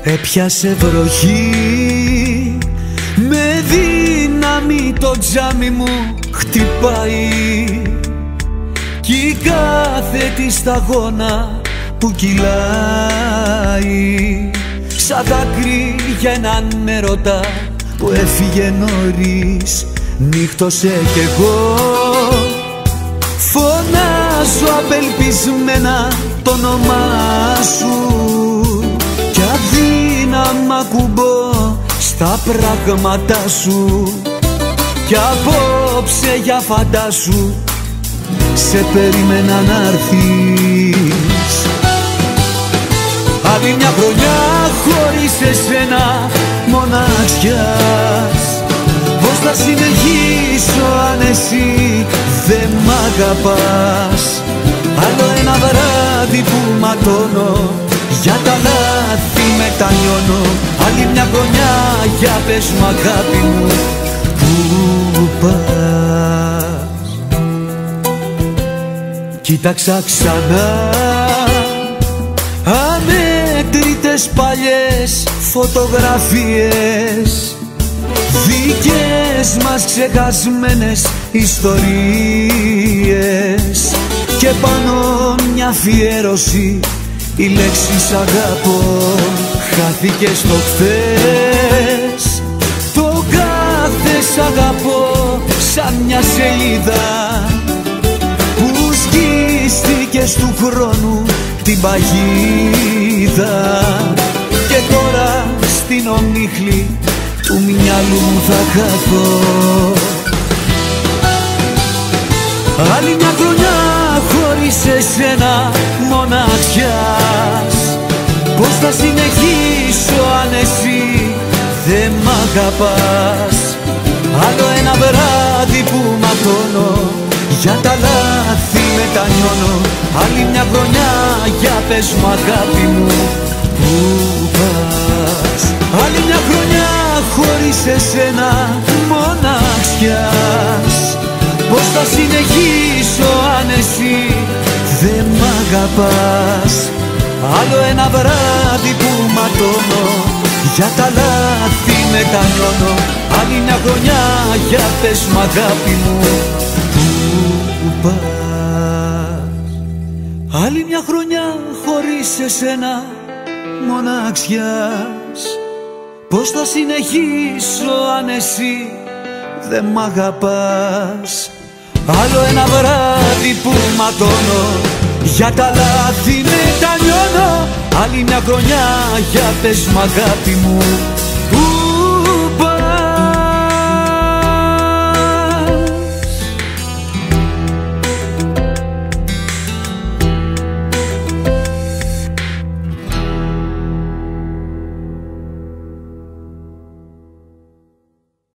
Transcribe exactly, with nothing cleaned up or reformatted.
Έπιασε βροχή, με δύναμη το τζάμι μου χτυπάει κι η κάθε τη σταγόνα που κυλάει σαν δάκρυ για έναν έρωτα που έφυγε νωρίς. Νύχτωσε κι εγώ φωνάζω απελπισμένα το όνομά σου κι αδύναμα ακουμπώ στα πράγματα σου κι απόψε για φαντάσου σε περίμενα να'ρθεις. Άλλη μια χρονιά χωρίς εσένα μοναξιάς. Πώς θα συνεχίσω αν εσύ δεν μ' αγαπάς. Άλλο ένα βράδυ που ματώνω, για τα λάθη μετανιώνω. Άλλη μια χρονιά, για πες μου αγάπη μου, πού πας. Κοίταξα ξανά αμέτρητες παλιές φωτογραφίες, δικές μας ξεχασμένες ιστορίες και πάνω μια αφιέρωση η λέξη σ' αγαπώ χάθηκε στο χθες. Το κάθε σ' αγαπώ σαν μια σελίδα που σκίστηκε του χρόνου την παγίδα και τώρα στην ομίχλη του μυαλού μου θα χαθώ. Άλλη μια χρονιά χωρίς εσένα μοναξιάς. Πώς θα συνεχίσω αν εσύ δεν μ' αγαπάς. Άλλο ένα βράδυ που ματώνω, για τα λάθη μετανιώνω. Άλλη μια χρονιά, για πες μου αγάπη μου, πού πας. Άλλη μια χρονιά χωρίς εσένα μοναξιάς. Πώς θα συνεχίσω αν εσύ δεν μ' αγαπάς. Άλλο ένα βράδυ που ματώνω, για τα λάθη μετανιώνω. Άλλη μια χρονιά, για πες μου αγάπη μου, πού πας. Άλλη μια χρονιά χωρίς εσένα μοναξιάς. Πώς θα συνεχίσω αν εσύ δεν μ' αγαπάς. Άλλο ένα βράδυ που ματώνω, για τα λάθη μετανιώνω. Άλλη μια χρονιά, για πες μου αγάπη μου, πού